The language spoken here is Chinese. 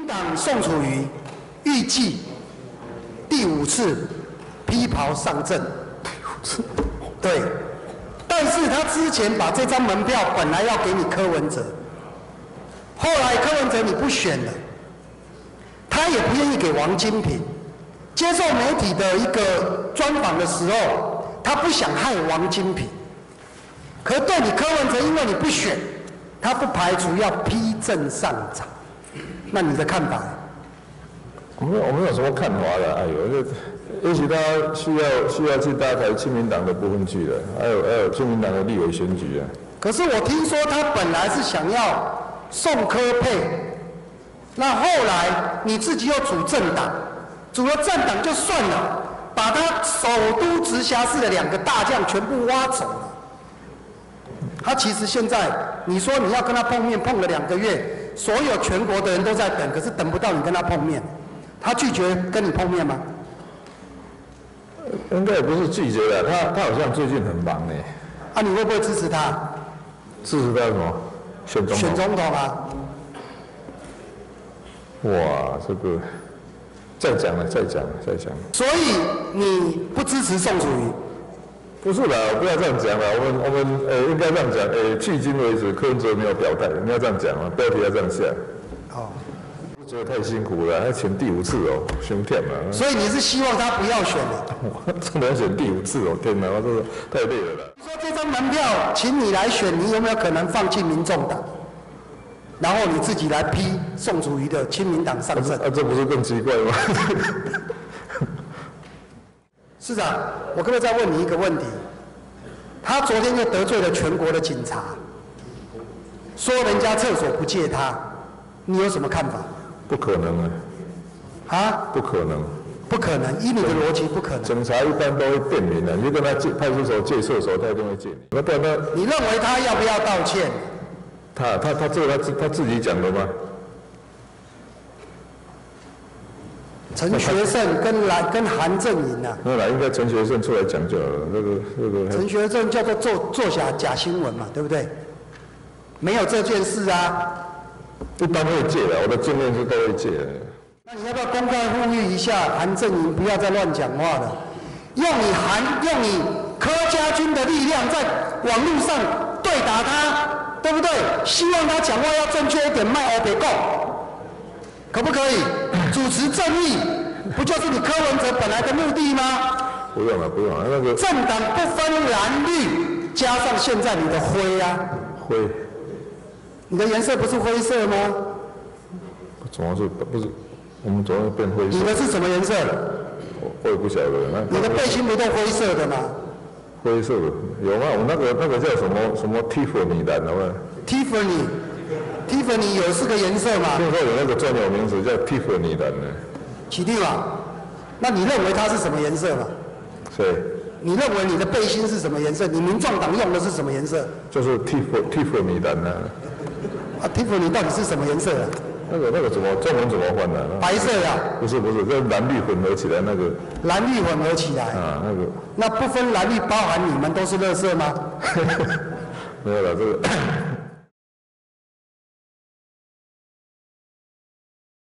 党宋楚瑜预计第5次披袍上阵，对，但是他之前把这张门票本来要给你柯文哲，后来柯文哲你不选了，他也不愿意给王金平。接受媒体的一个专访的时候，他不想害王金平，可是对你柯文哲，因为你不选，他不排除要批正上场。那你的看法？ 我没有什么看法了，哎呦，也许他需要去搭台亲民党的部分去了，还有亲民党的立委选举啊。 可是我听说他本来是想要宋柯配，那后来你自己又组政党，组了政党就算了，把他首都直辖市的2个大将全部挖走了。他其实现在你说你要跟他碰面，碰了2个月，所有全国的人都在等，可是等不到你跟他碰面，他拒绝跟你碰面吗？ 应该也不是拒绝的，他好像最近很忙呢。 啊，你会不会支持他？ 支持他什么？选总统？ 选总统啊！ 哇，这个再讲了。 所以你不支持宋楚瑜？ 不是啦，不要这样讲啦。我们应该这样讲，迄今为止柯文哲没有表态，你要这样讲啊，标题要这样下。哦。觉得太辛苦了，还选第5次哦，凶天了。 所以你是希望他不要选了？ 我真的要选第5次哦，天哪，我真的太累了啦。 你说这张门票，请你来选，你有没有可能放弃民众党，然后你自己来批宋楚瑜的亲民党上阵？ 这不是更奇怪吗？ 市长，我可不可以再问你一个问题？他昨天就得罪了全国的警察，说人家厕所不借他，你有什么看法？ 不可能啊！ 啊？ 不可能！ 不可能，以你的逻辑不可能。 警察一般都会便民的，你就跟他派出所借厕所，他一定会借你。那不然他？ 你认为他要不要道歉？ 这个他自己讲的吗？ 陈学圣跟韩正营啊？ 那应该陈学圣出来讲就好了。那个。 陈学圣叫做做假新闻嘛，对不对？没有这件事啊。 一般会借的，我的经验是都会借的。 那你要不要公开呼吁一下韩正营，不要再乱讲话了？用你柯家军的力量在网络上对打他，对不对？希望他讲话要正确一点，卖欧北共，可不可以？主持正义，不就是你柯文哲本来的目的吗？ 不用了，那个政党不分蓝绿，加上现在你的灰啊， 灰。 你的颜色不是灰色吗？ 怎么是不是？我们怎么变灰色？ 你的是什么颜色？ 我也不晓得。 你的背心不都灰色的吗？ 灰色的有吗？我那个叫什么 Tiffany 蓝的吗 ？Tiffany 有4个颜色嘛？ 听说有那个专有名词叫 Tiffany 蓝的。 起立嘛？那你认为它是什么颜色嘛？ 谁？ 你认为你的背心是什么颜色？你民众党用的是什么颜色？ 就是 Tiffany 蓝的。 啊 ，Tiffany 到底是什么颜色啊？ 那个怎么中文怎么翻呢？ 白色啊？ 不是，这蓝绿混合起来那个。 蓝绿混合起来。 啊，那个。 那不分蓝绿，包含你们都是垃圾吗？ 没有了，这个